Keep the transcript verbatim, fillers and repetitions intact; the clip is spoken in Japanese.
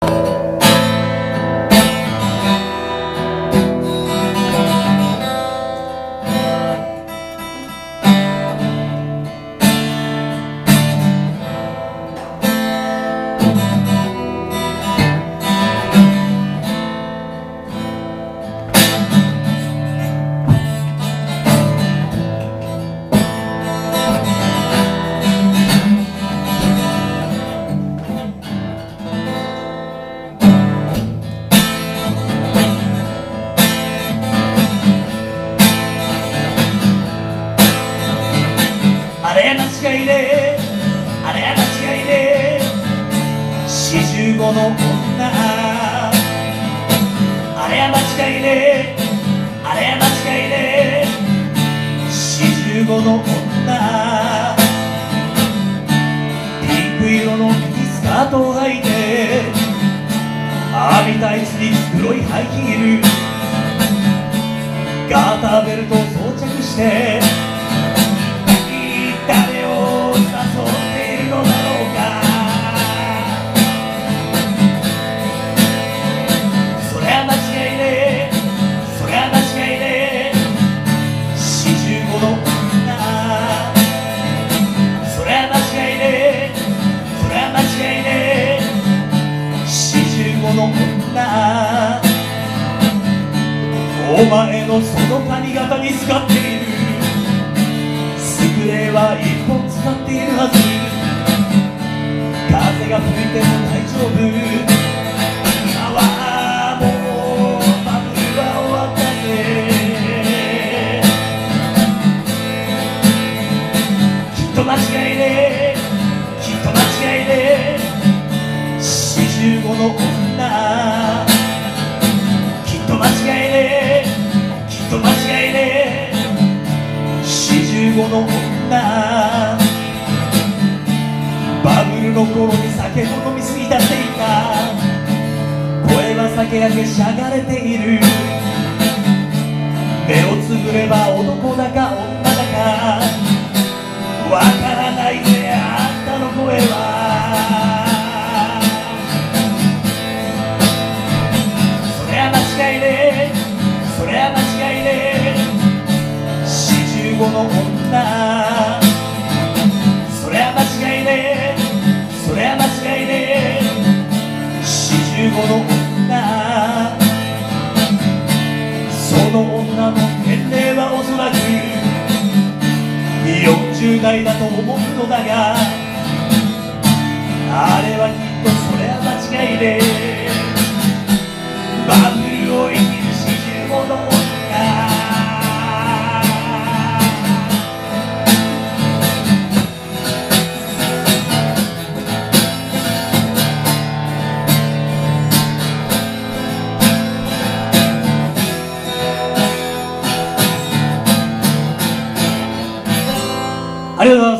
あれ間違いであれ間違いで四十五の女、あれ間違いであれ間違いで四十五の女、ピンク色のミニスカートを履いて網タイツに黒いハイヒール、ガーターベルトを装着して誰を誘っているのだろうか。そりゃ間違いね、そりゃ間違いね、四十五の女、そりゃ間違いね、そりゃ間違いね、四十五の女、お前のその髪型に使っているスプレーは一本使っているはず、風が吹いても大丈夫、今はもうバブルは終わったぜ。きっと間違いね、きっと間違いね、四十五の女、きっと間違いね、きっと間違いね、四十五の女、バブルの頃に酒を飲みすぎたせいか声は酒焼けしゃがれている、目をつぶれば男だか女だかわからないぜ、あんたの声は。そりゃ間違いね、そりゃ間違いね、四十五の女、そりゃ間違いね、そりゃ間違いね、四十五の女、その女の年齢はおそらくよんじゅう代だと思うのだが、あれはきっとそりゃ間違いでバブルを生きる四十五の女。 ありがとうございます。